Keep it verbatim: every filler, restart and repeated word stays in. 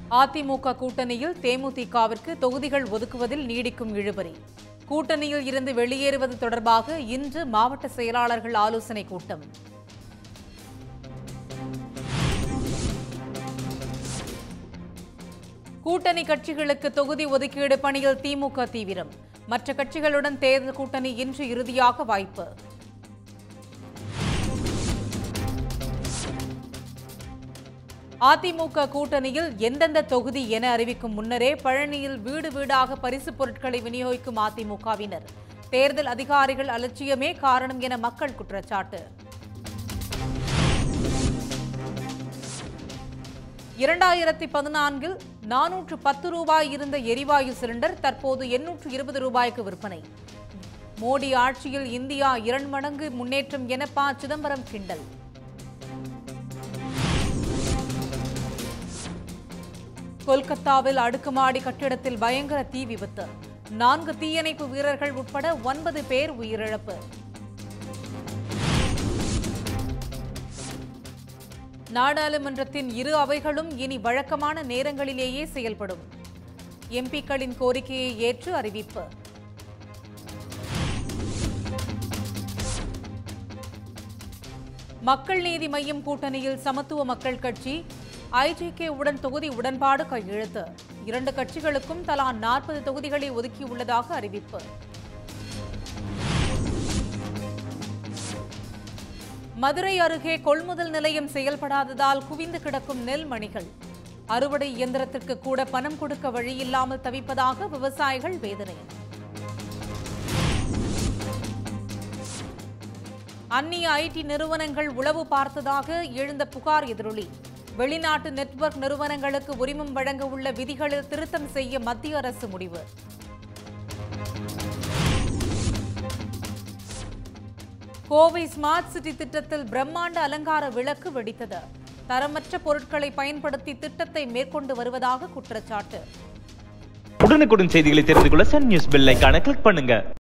அதிமுக கூட்டணியில் தேமுதிகவிற்கு தொகுதிகள் ஒதுக்குவதில் நீடிக்கும் இழுபறி. கூட்டணியில் இருந்து வெளியேறுவது தொடர்பாக இன்று மாவட்ட செயலாளர்கள் ஆலோசனை கூட்டம். கூட்டணி கட்சிகளுக்கு தொகுதி ஒதுக்கீடு பணியில் திமுக தீவிரம். மற்ற கட்சிகளுடன் தேர்தல் கூட்டணி இன்று இறுதியாக வாய்ப்பு. அதிமுக கூட்டணியில் எந்தெந்த தொகுதி என அறிவிக்கும் முன்னரே பழனியில் வீடு வீடாக பரிசுப் பொருட்களை விநியோகிக்கும் அதிமுகவினர். தேர்தல் அதிகாரிகள் அலட்சியமே காரணம் என மக்கள் குற்றச்சாட்டு. இரண்டாயிரத்தி பதினான்கில் நானூற்று பத்து ரூபாய் இருந்த எரிவாயு சிலிண்டர் தற்போது எண்ணூற்று இருபது ரூபாய்க்கு விற்பனை. மோடி ஆட்சியில் இந்தியா இரண்டு மடங்கு முன்னேற்றம் என ப சிதம்பரம் கிண்டல். கொல்கத்தாவில் அடுக்குமாடி கட்டிடத்தில் பயங்கர தீ விபத்து. நான்கு தீயணைப்பு வீரர்கள் உட்பட ஒன்பது பேர் உயிரிழப்பு. நாடாளுமன்றத்தின் இரு அவைகளும் இனி வழக்கமான நேரங்களிலேயே செயல்படும். எம்பிக்களின் கோரிக்கையை ஏற்று அறிவிப்பு. மக்கள் நீதி மய்யம் கூட்டணியில் சமத்துவ மக்கள் கட்சி ஐஜேகே உடன் தொகுதி உடன்பாடு கையெழுத்து. இரண்டு கட்சிகளுக்கும் தலா நாற்பது தொகுதிகளை ஒதுக்கியுள்ளதாக அறிவிப்பு. மதுரை அருகே கொள்முதல் நிலையம் செயல்படாததால் குவிந்து கிடக்கும் நெல் மணிகள். அறுவடை இயந்திரத்திற்கு கூட பணம் கொடுக்க வழியில்லாமல் தவிப்பதாக விவசாயிகள் வேதனை. அந்நிய ஐடி நிறுவனங்கள் உளவு பார்த்ததாக எழுந்த புகார் எதிரொலி. வெளிநாட்டு நெட்வொர்க் நிறுவனங்களுக்கு உரிமம் வழங்க உள்ள விதிகளில் திருத்தம் செய்ய மத்திய அரசு முடிவு. கோவை ஸ்மார்ட் சிட்டி திட்டத்தில் பிரம்மாண்ட அலங்கார விளக்கு வெடித்தது. தரமற்ற பொருட்களை பயன்படுத்தி திட்டத்தை மேற்கொண்டு வருவதாக குற்றச்சாட்டு. உடனுக்குடன் செய்திகளை தெரிந்து கொள்ள சன் நியூஸ் பெல் ஐகானை கிளிக் பண்ணுங்க.